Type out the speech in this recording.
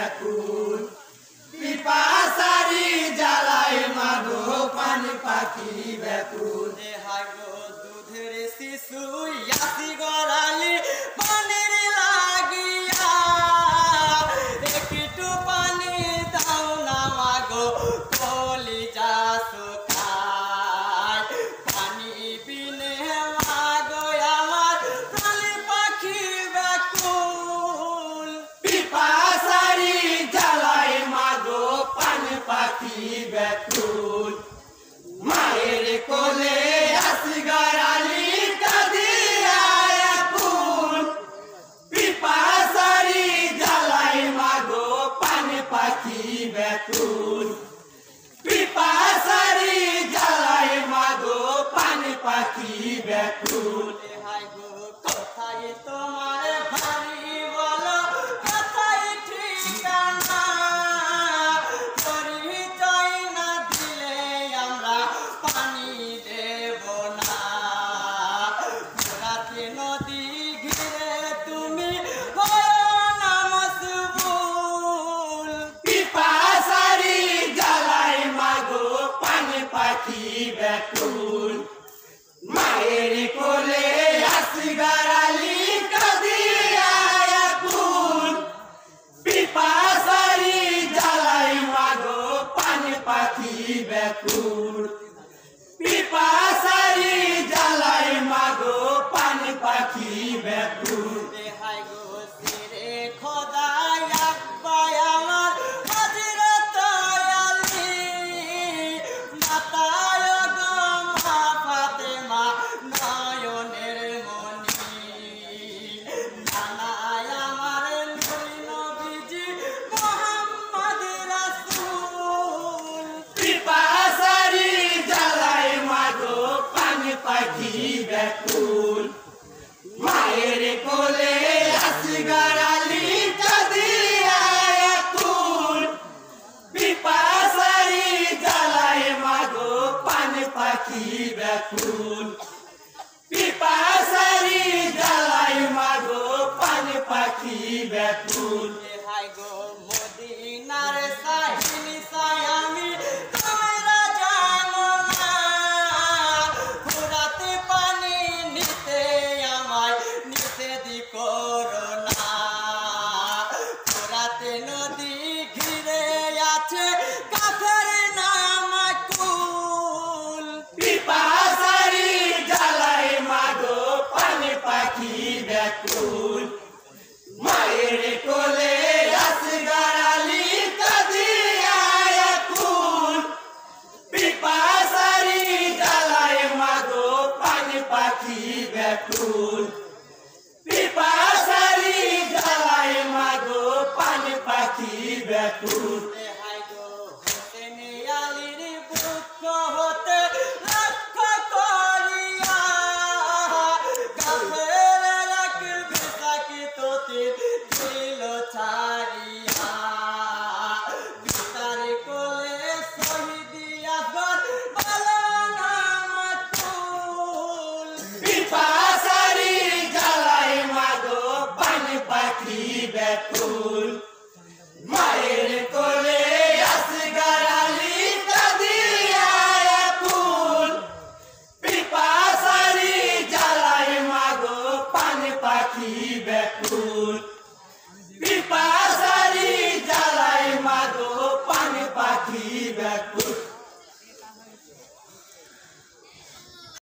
ব্যাকুল পিপাসারি জ্বালায় মাগো পানি পাখি ব্যাকুল হাই গো দুধের শিশু আসি গড়ালি পানির লাগিয়া একটু পানি দাও না মাগো কলিজা শুকায় পানি বিনে মাগো আমার প্রাণী পাখি ব্যাকুল পিপাসারি জ্বালায় মাগো পানি পাখি ব্যাকুল মায়ের কোলে আসি গড়ালি কাঁদিয়া আকুল পিপাসারি জ্বালায় মাগো পানি পাখি ব্যাকুল পিপাসারি জ্বালায় মাগো পানি পাখি ব্যাকুল হাই গো কোথায় তোমার বাড়ি বলো কোথায় ঠিকানা পরিচয় না দিলে আমরা পানি দেব না রাতে নদী ঘিরে তুমি হয়ো না মশগুল পিপাসারি জ্বালায় মাগো পানি পাখি ব্যাকুল মায়ের কোলে আসি গড়ালি কাঁদিয়া আকুল পিপাসারি জ্বালায় মাগো পানি পাখি ব্যাকুল পিপাসারি জ্বালায় মাগো পানি পাখি ব্যাকুল হাই গো সিরে খোদাই আব্বাই আমার হযরত আলী মাতায় গো মা ফাতেমা নয়নের মনি নানায় আমার নূর নবীজি মুহাম্মদ রাসূল পিপাসারি জ্বালায় মাগো পানি পাখি ব্যাকুল মায়ের কোলে আসি গড়ালি কাঁদিয়া আকুল পিপাসারি জ্বালায় মাগো পানি পাখি ব্যাকুল পিপাসারি জ্বালায় মাগো পানি পাখি ব্যাকুল হাই গো মদিনার সাহিনী সায়ামি তোমরা জানো না ফুরাতে পানি নিতে আমায় নিষেধ করো না ফুরাতে নদী ঘিরে আছে কাফের নাম কুল পিপাসারি জ্বালায় মাগো পানি পাখি ব্যাকুল মায়ের কোলে আসি গড়ালি কাঁদিয়া আকুল পিপাসারি জ্বালায় মাগো পানি পাখি ব্যাকুল পিপাসারি জ্বালায় মাগো পানি পাখি ব্যাকুল